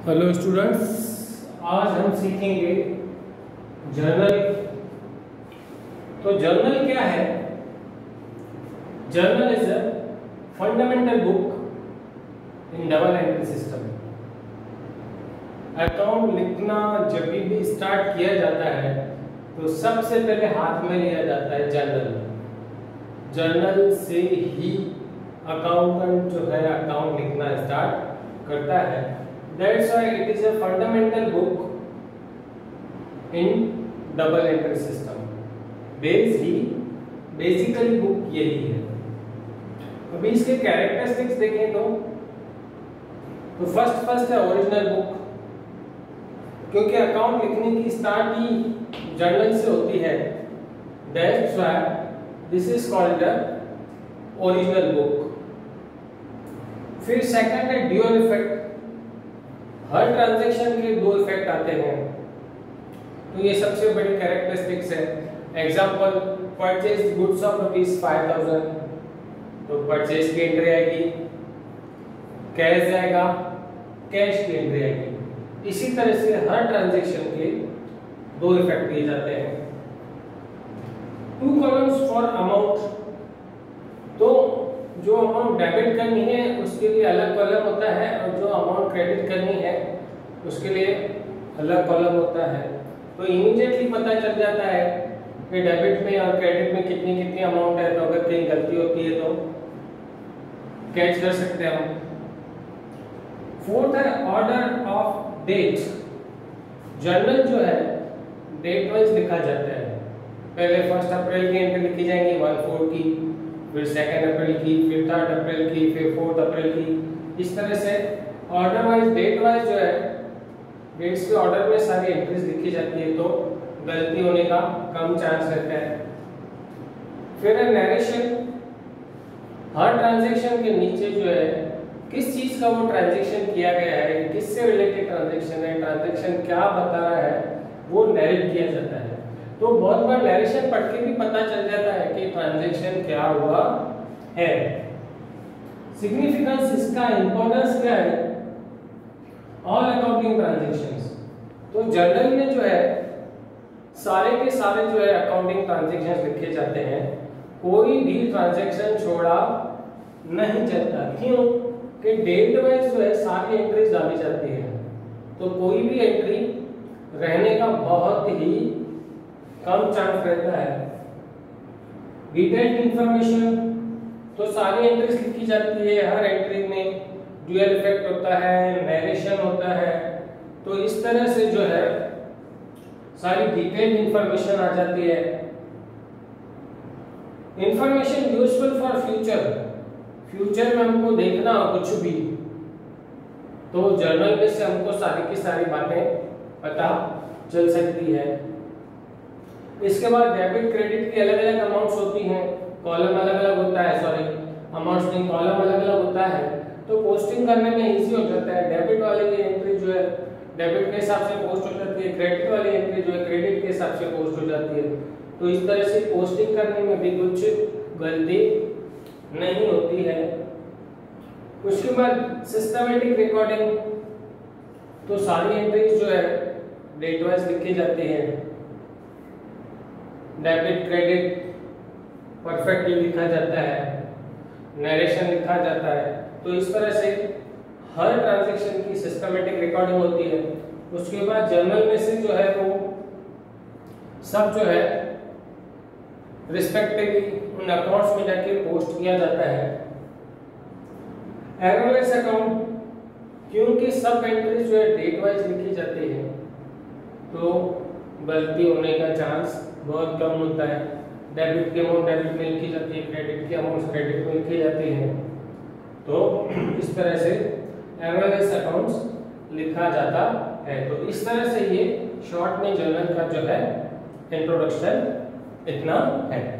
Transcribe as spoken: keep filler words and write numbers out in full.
Hello students, आज हम सीखेंगे जर्नल। तो जर्नल क्या है? Journal is a fundamental book in double entry system. Account लिखना जब भी स्टार्ट किया जाता है तो सबसे पहले हाथ में लिया जाता है जर्नल। जर्नल से ही अकाउंटेंट जो है अकाउंट लिखना स्टार्ट करता है। That's why it is a fundamental book in double entry system. Base ही बेसिकली बुक यही है। अभी इसके कैरेक्टरिस्टिक्स देखें तो तो फर्स्ट फर्स्ट है ओरिजिनल बुक, क्योंकि अकाउंट लिखने की स्टार्ट ही जर्नल से होती है। That's why this is called the original book. फिर सेकंड है ड्यूअल इफेक्ट। हर ट्रांजैक्शन के दो इफेक्ट आते हैं, तो ये सबसे बड़ी कैरेक्टरिस्टिक्स है। Example, purchase goods of rupees five thousand, तो परचेज की एंट्री आएगी, कैश जाएगा, कैश की एंट्री आएगी। इसी तरह से हर ट्रांजैक्शन के दो इफेक्ट दिए जाते हैं। टू कॉलम्स फॉर अमाउंट, तो जो अमाउंट डेबिट करनी है उसके लिए अलग कॉलम होता है और जो अमाउंट क्रेडिट करनी है उसके लिए अलग कॉलम होता है। तो इमीडिएटली पता चल जाता है कि डेबिट में और क्रेडिट में कितनी कितनी अमाउंट है, तो अगर कहीं गलती होती है तो कैच कर सकते हैं हम। फोर्थ है ऑर्डर ऑफ डेट। जर्नल जो है डेट वाइज लिखा जाता है। पहले फर्स्ट अप्रैल की एंट्री लिखी जाएंगी वन फोर की, फिर सेकेंड अप्रैल की, फिर थर्ड अप्रैल की, फिर फोर्थ अप्रैल की। इस तरह से ऑर्डर वाइज डेट वाइज जो है डेट्स के ऑर्डर में सारी एंट्रीज लिखी जाती है, तो गलती होने का कम चांस रहता है। फिर है नरेशन। हर ट्रांजैक्शन के नीचे जो है किस चीज का वो ट्रांजैक्शन किया गया है, किससे रिलेटेड ट्रांजैक्शन है, ट्रांजैक्शन क्या बता रहा है, वो नरेट किया जाता है। तो बहुत बार नरेशन पढ़ के भी पता चल जाता है कि ट्रांजैक्शन क्या हुआ है। सिग्निफिकेंस, इसका इंपॉर्टेंस क्या है? All accounting transactions. तो जर्नल में जो है सारे के सारे जो है अकाउंटिंग ट्रांजैक्शंस लिखे जाते हैं। कोई भी ट्रांजैक्शन छोड़ा नहीं जाता। क्यों? कि डेट वाइज जो है सारी एंट्रीज डाली जाती है, तो कोई भी एंट्री रहने का बहुत ही कम चांस रहता है। डिटेल्ड इंफॉर्मेशन, तो सारी एंट्रीज लिखी जाती है। हर एंट्री में ड्यूअल इफेक्ट होता है, नरेशन होता है, तो इस तरह से जो है सारी डिटेल्ड इंफॉर्मेशन आ जाती है। Information useful for future. Future में हमको देखना हो कुछ भी, तो जर्नल में से हमको सारी की सारी बातें पता चल सकती है। इसके बाद डेबिट क्रेडिट की अलग अलग अमाउंट्स होती हैं, कॉलम अलग अलग होता है, सॉरी अमाउंट्स नहीं कॉलम अलग अलग होता है, तो पोस्टिंग करने में इजी हो जाता है। डेबिट वाले की एंट्री जो है डेबिट के हिसाब से पोस्ट हो जाती है, क्रेडिट वाली एंट्री जो है क्रेडिट के हिसाब से पोस्ट हो जाती है। तो इस तरह से पोस्टिंग करने में भी कुछ गलती नहीं होती है। उसके बाद सिस्टमैटिक रिकॉर्डिंग, तो सारी एंट्रीज जो है डेट वाइज लिखी जाती है। डेबिट क्रेडिट परफेक्टली लिखा जाता है, नरेशन लिखा जाता है। तो इस तरह से हर ट्रांजैक्शन की सिस्टमैटिक रिकॉर्डिंग होती है। उसके बाद जर्नल में से जो है वो सब जो है रिस्पेक्टिवली उन अकाउंट्स में जाके पोस्ट किया जाता है। एररलेस अकाउंट, क्योंकि सब एंट्रीज जो है डेट वाइज लिखी जाती है, तो गलती होने का चांस बहुत कम होता है। डेबिट की अमाउंट डेबिट में लिखी जाती है, क्रेडिट की अमाउंट क्रेडिट में लिखी जाती है, तो इस तरह से एररलेस अकाउंट्स लिखा जाता है। तो इस तरह से ये शॉर्ट में जर्नल का जो है इंट्रोडक्शन इतना है।